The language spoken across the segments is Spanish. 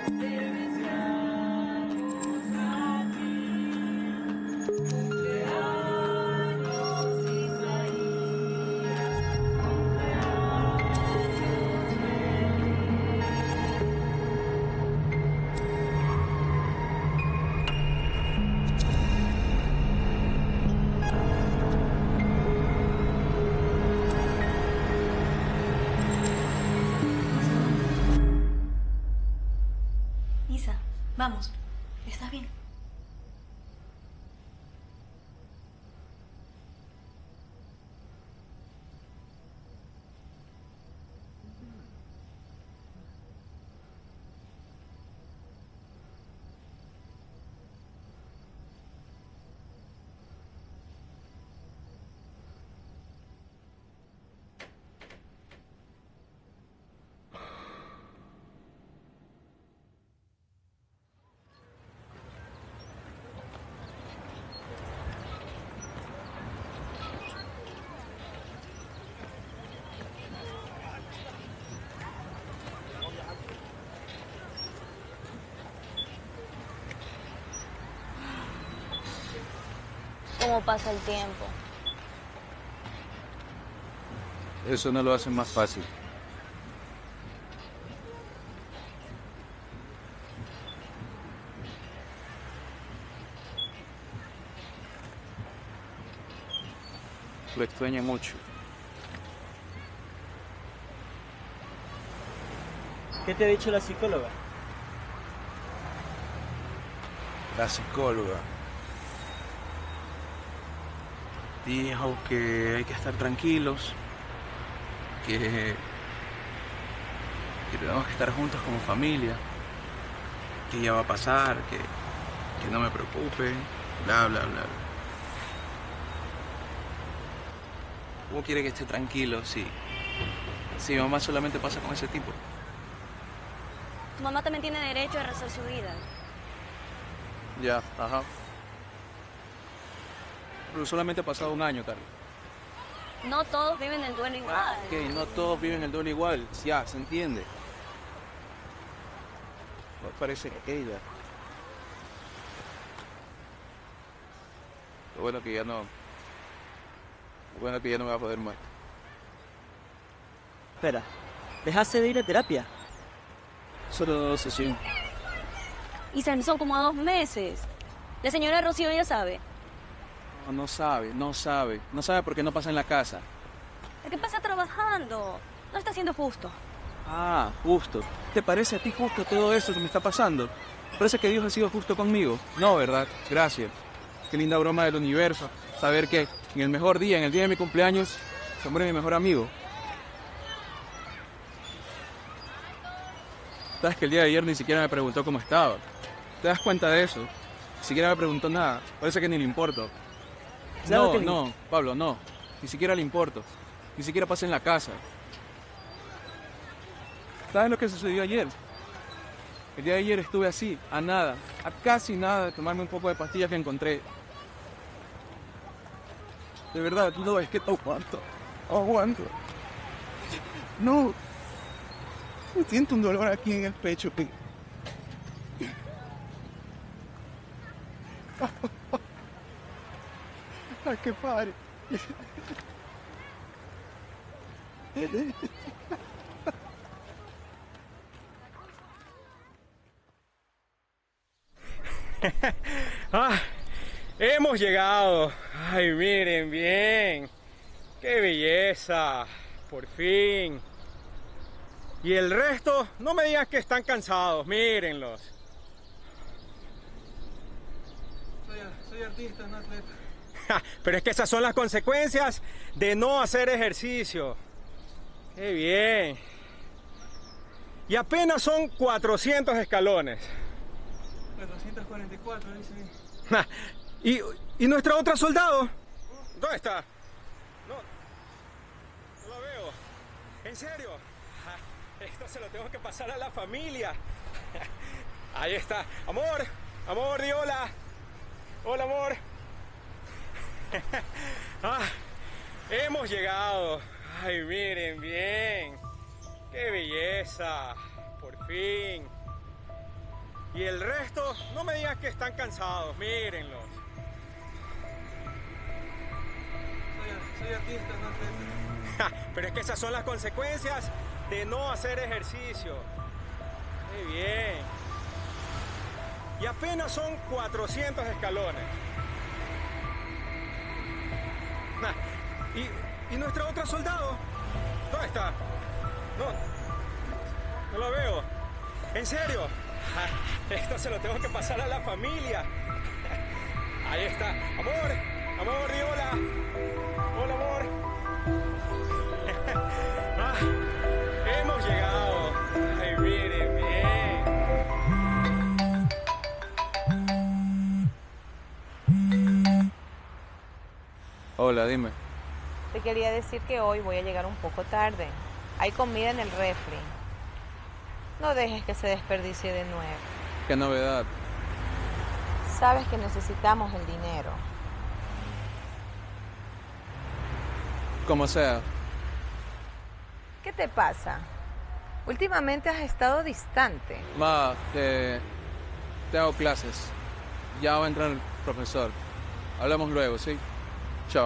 Isa, vamos. ¿Estás bien? ¿Cómo pasa el tiempo? Eso no lo hace más fácil. Lo extraña mucho. ¿Qué te ha dicho la psicóloga? La psicóloga dijo que hay que estar tranquilos, que tenemos que estar juntos como familia, que ya va a pasar, que no me preocupe, bla, bla, bla. ¿Cómo quiere que esté tranquilo si mi mamá solamente pasa con ese tipo? Tu mamá también tiene derecho a rehacer su vida. Ya, ajá. Pero solamente ha pasado un año, Carlos. No todos viven el duelo igual. Ok, no todos viven el duelo igual. Ya, se entiende. No parece que ella. Lo bueno que ya no... Lo bueno que ya no me va a poder más. Espera, ¿dejaste de ir a terapia? Solo 2 sesiones. Y son como 2 meses. La señora Rocío ya sabe. No sabe. No sabe porque no pasa en la casa. ¿Qué pasa trabajando? No está siendo justo. Ah, justo. ¿Te parece a ti justo todo eso que me está pasando? ¿Parece que Dios ha sido justo conmigo? No, ¿verdad? Gracias. Qué linda broma del universo. Saber que en el mejor día, en el día de mi cumpleaños, se muere mi mejor amigo. Sabes que el día de ayer ni siquiera me preguntó cómo estaba. ¿Te das cuenta de eso? Ni siquiera me preguntó nada. Parece que ni le importo. Claro que No, Pablo, no. Ni siquiera le importo. Ni siquiera pasa en la casa. ¿Sabes lo que sucedió ayer? El día de ayer estuve así, a nada, a casi nada de tomarme un poco de pastillas que encontré. De verdad, no, es que aguanto. No. Siento un dolor aquí en el pecho. Ay, qué padre. Hemos llegado. Ay, miren bien. Qué belleza. Por fin. Y el resto, no me digan que están cansados. Mírenlos. Soy artista, no atleta. Pero es que esas son las consecuencias de no hacer ejercicio. Qué bien. Y apenas son 400 escalones. 444, dice. ¿Y nuestra otra soldado? ¿Dónde está? No la veo. ¿En serio? Esto se lo tengo que pasar a la familia. Ahí está. Amor, di hola. Hola, amor. Hemos llegado. Ay, miren bien. Qué belleza. Por fin. Y el resto, no me digan que están cansados, mírenlos. Soy artista, no artista. Pero es que esas son las consecuencias de no hacer ejercicio. Muy bien. Y apenas son 400 escalones. ¿Y nuestra otra soldado? ¿Dónde está? No la veo. ¿En serio? Esto se lo tengo que pasar a la familia. Ahí está. Amor, di hola. Hola, amor. Hemos llegado. Ay, miren, bien. Hola, dime. Te quería decir que hoy voy a llegar un poco tarde. Hay comida en el refri. No dejes que se desperdicie de nuevo. ¿Qué novedad? Sabes que necesitamos el dinero. Como sea. ¿Qué te pasa? Últimamente has estado distante. Ma, te hago clases. Ya va a entrar el profesor. Hablamos luego, ¿sí? Chao.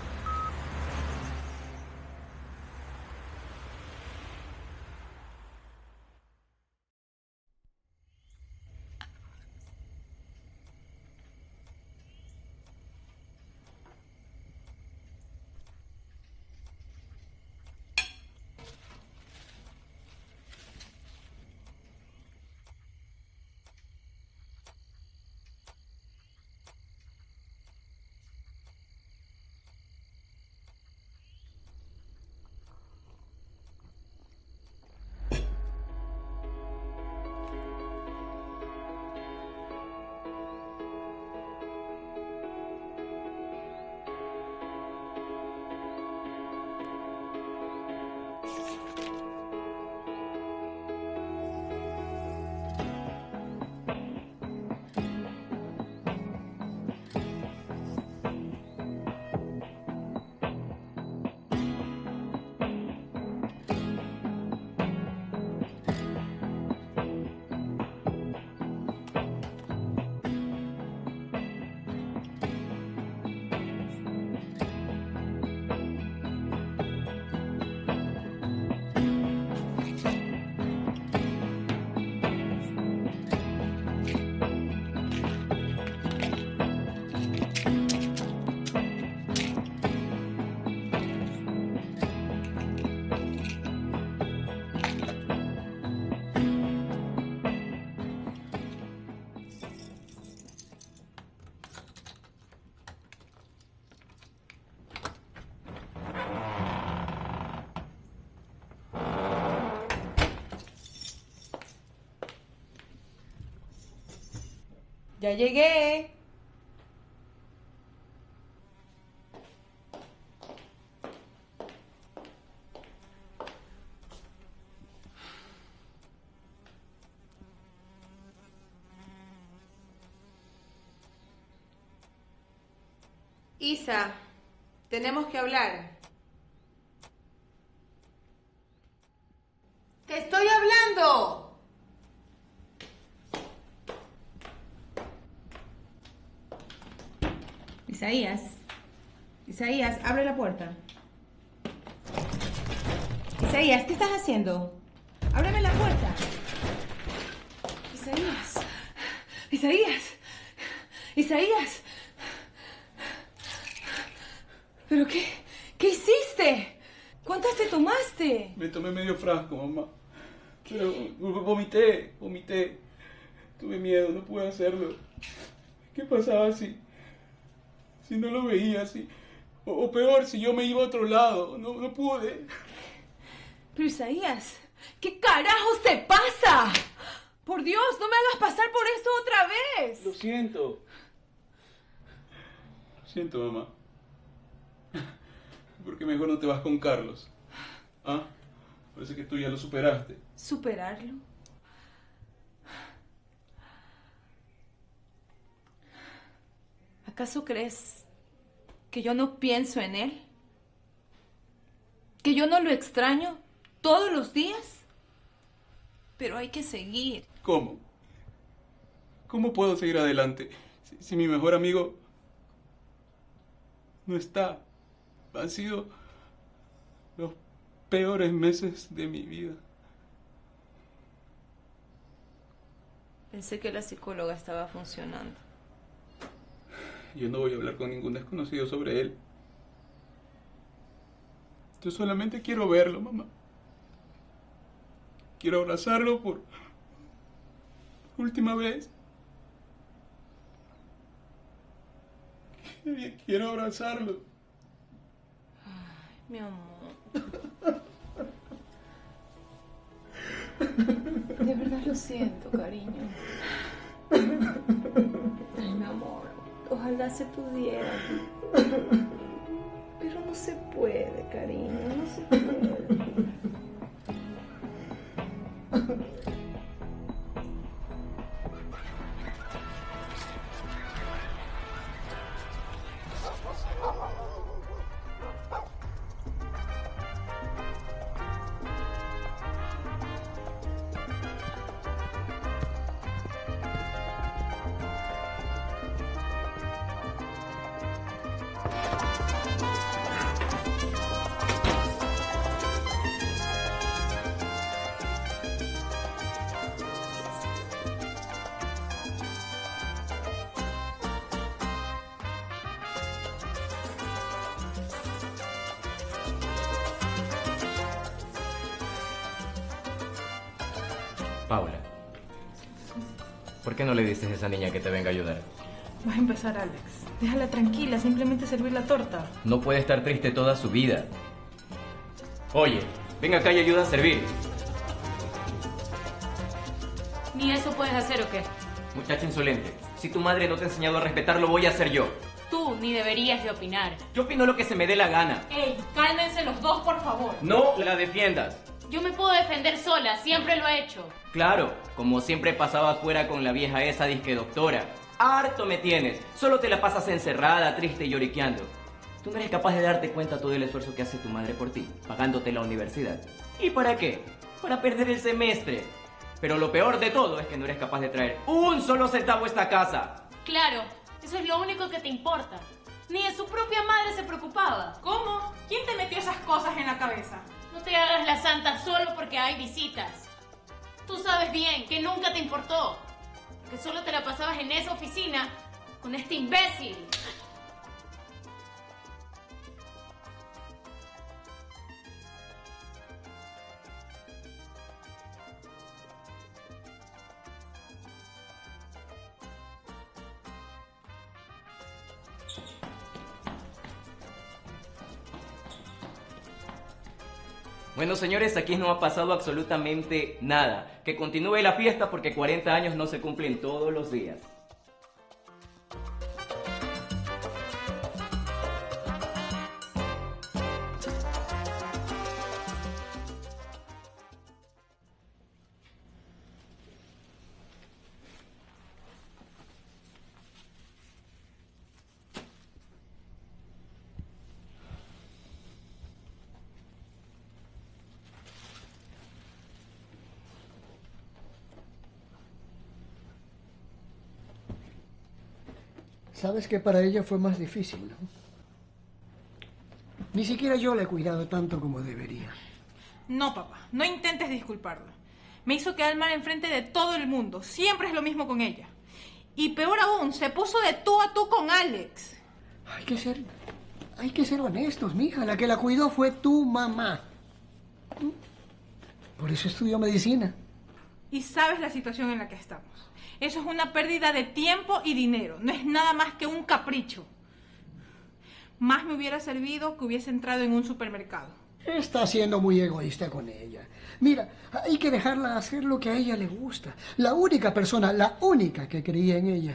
Ya llegué. Isa, tenemos que hablar. ¡Te estoy hablando! Isaías, abre la puerta. Isaías, ¿qué estás haciendo? Ábreme la puerta. Isaías. ¿Pero qué hiciste? ¿Cuántas te tomaste? Me tomé medio frasco, mamá. Pero vomité. Tuve miedo, no pude hacerlo. ¿Qué pasaba si no lo veía? O peor, si yo me iba a otro lado. No pude. Pero Isaías, ¿qué carajos te pasa? Por Dios, no me hagas pasar por esto otra vez. Lo siento. Lo siento, mamá. Porque mejor no te vas con Carlos. ¿Ah? Parece que tú ya lo superaste. ¿Superarlo? ¿Acaso crees que yo no pienso en él? ¿Que yo no lo extraño todos los días? Pero hay que seguir. ¿Cómo? ¿Cómo puedo seguir adelante si mi mejor amigo no está? Han sido los peores meses de mi vida. Pensé que la psicóloga estaba funcionando. Yo no voy a hablar con ningún desconocido sobre él. Yo solamente quiero verlo, mamá. Quiero abrazarlo por última vez. Quiero abrazarlo. Ay, mi amor. De verdad lo siento, cariño. Ay, mi amor. Ojalá se pudiera. Pero no se puede, cariño. No se puede. Paula, ¿por qué no le dices a esa niña que te venga a ayudar? Vas a empezar, Alex. Déjala tranquila, simplemente servir la torta. No puede estar triste toda su vida. Oye, ven acá y ayuda a servir. ¿Ni eso puedes hacer o qué? Muchacho insolente, si tu madre no te ha enseñado a respetar, lo voy a hacer yo. Tú ni deberías de opinar. Yo opino lo que se me dé la gana. ¡Ey! Cálmense los dos, por favor. No la defiendas. Yo me puedo defender sola, siempre lo he hecho. Claro, como siempre pasaba afuera con la vieja esa disque doctora. Harto me tienes, solo te la pasas encerrada, triste y lloriqueando. Tú no eres capaz de darte cuenta todo el esfuerzo que hace tu madre por ti, pagándote la universidad. ¿Y para qué? Para perder el semestre. Pero lo peor de todo es que no eres capaz de traer un solo centavo a esta casa. Claro, eso es lo único que te importa. Ni de su propia madre se preocupaba. ¿Cómo? ¿Quién te metió esas cosas en la cabeza? No te hagas la santa solo porque hay visitas. Tú sabes bien que nunca te importó. Que solo te la pasabas en esa oficina con este imbécil. Bueno, señores, aquí no ha pasado absolutamente nada. Que continúe la fiesta porque 40 años no se cumplen todos los días. Sabes que para ella fue más difícil, ¿no? Ni siquiera yo la he cuidado tanto como debería. No, papá, no intentes disculparla. Me hizo quedar mal enfrente de todo el mundo. Siempre es lo mismo con ella. Y peor aún, se puso de tú a tú con Alex. Hay que ser honestos, mija. La que la cuidó fue tu mamá. Por eso estudió medicina. Y sabes la situación en la que estamos. Eso es una pérdida de tiempo y dinero. No es nada más que un capricho. Más me hubiera servido que hubiese entrado en un supermercado. Está siendo muy egoísta con ella. Mira, hay que dejarla hacer lo que a ella le gusta. La única que creía en ella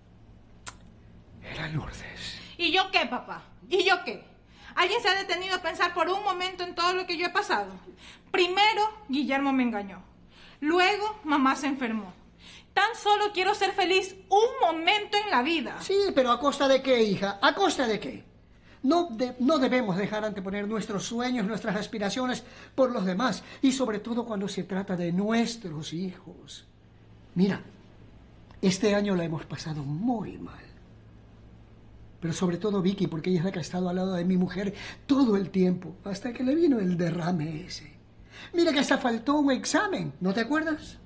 era Lourdes. ¿Y yo qué, papá? ¿Y yo qué? ¿Alguien se ha detenido a pensar por un momento en todo lo que yo he pasado? Primero, Guillermo me engañó. Luego, mamá se enfermó. Tan solo quiero ser feliz un momento en la vida. Sí, pero ¿a costa de qué, hija? ¿A costa de qué? No debemos dejar anteponer nuestros sueños, nuestras aspiraciones por los demás. Y sobre todo cuando se trata de nuestros hijos. Mira, Este año la hemos pasado muy mal. Pero sobre todo Vicky, porque ella es la que ha estado al lado de mi mujer todo el tiempo, hasta que le vino el derrame ese. Mira que hasta faltó un examen, ¿no te acuerdas?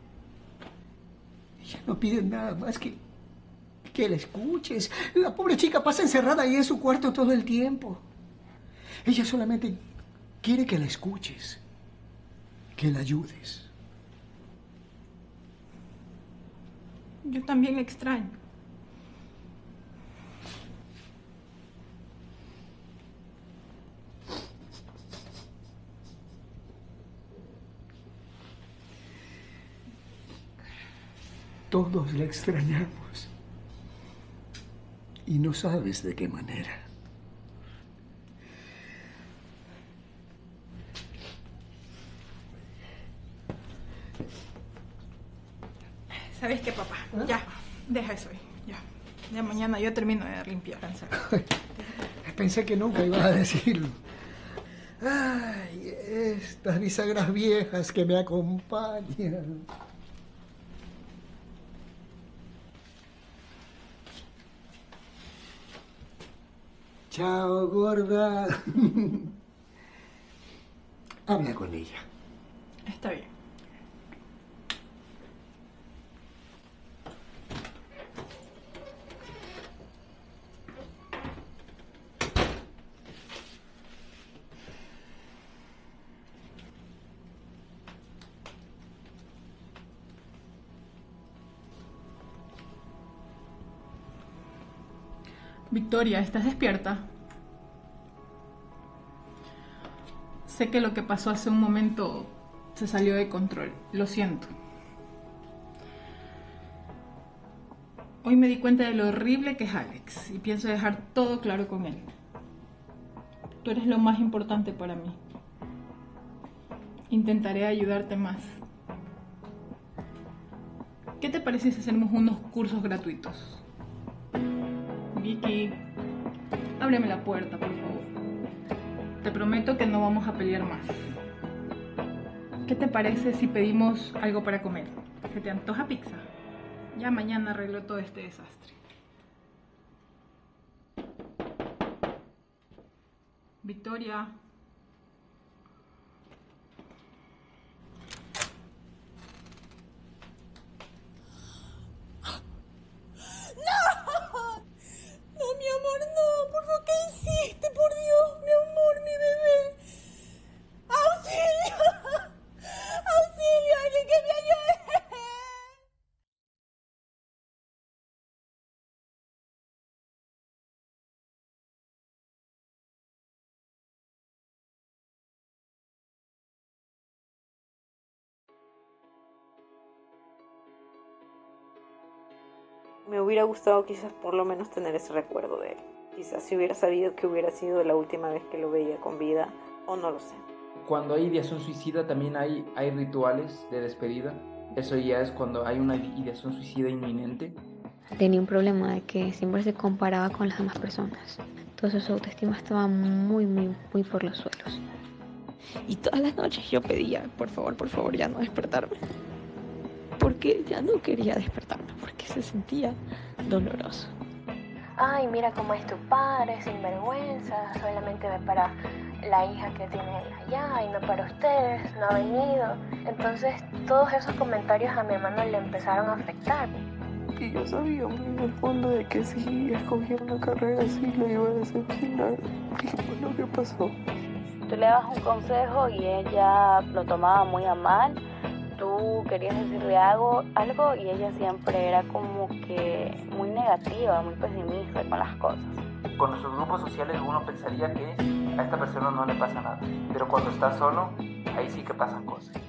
Ella no pide nada más que la escuches. La pobre chica pasa encerrada ahí en su cuarto todo el tiempo. Ella solamente quiere que la escuches, que la ayudes. Yo también la extraño. Todos la extrañamos. Y no sabes de qué manera. ¿Sabes qué, papá? Ya, deja eso ahí. Ya mañana yo termino de limpiar. Pensé que nunca ibas a decirlo. Ay, estas bisagras viejas que me acompañan. Chao, gorda. Habla con ella. Está bien. Victoria, ¿estás despierta? Sé que lo que pasó hace un momento se salió de control. Lo siento. Hoy me di cuenta de lo horrible que es Alex y pienso dejar todo claro con él. Tú eres lo más importante para mí. Intentaré ayudarte más. ¿Qué te parece si hacemos unos cursos gratuitos? Vicky, ábreme la puerta, por favor. Te prometo que no vamos a pelear más. ¿Qué te parece si pedimos algo para comer? ¿Se te antoja pizza? Ya mañana arreglo todo este desastre. Victoria. Me hubiera gustado quizás por lo menos tener ese recuerdo de él. Quizás si hubiera sabido que hubiera sido la última vez que lo veía con vida, o no lo sé. Cuando hay ideación suicida también hay rituales de despedida. Eso ya es cuando hay una ideación suicida inminente. Tenía un problema de que siempre se comparaba con las demás personas. Entonces su autoestima estaba muy por los suelos. Y todas las noches yo pedía, por favor, ya no despertarme. Porque ya no quería despertarme, porque se sentía doloroso. Ay, mira cómo es tu padre, sinvergüenza, solamente ve para la hija que tiene él allá y no para ustedes, no ha venido. Entonces todos esos comentarios a mi hermano le empezaron a afectar. Y yo sabía muy en el fondo de que si escogía una carrera así lo iba a decepcionar. ¿Qué fue lo que pasó? Tú le dabas un consejo y ella lo tomaba muy a mal. Tú querías decirle algo y ella siempre era como que muy negativa, muy pesimista con las cosas. Con nuestros grupos sociales uno pensaría que a esta persona no le pasa nada, pero cuando está solo, ahí sí que pasan cosas.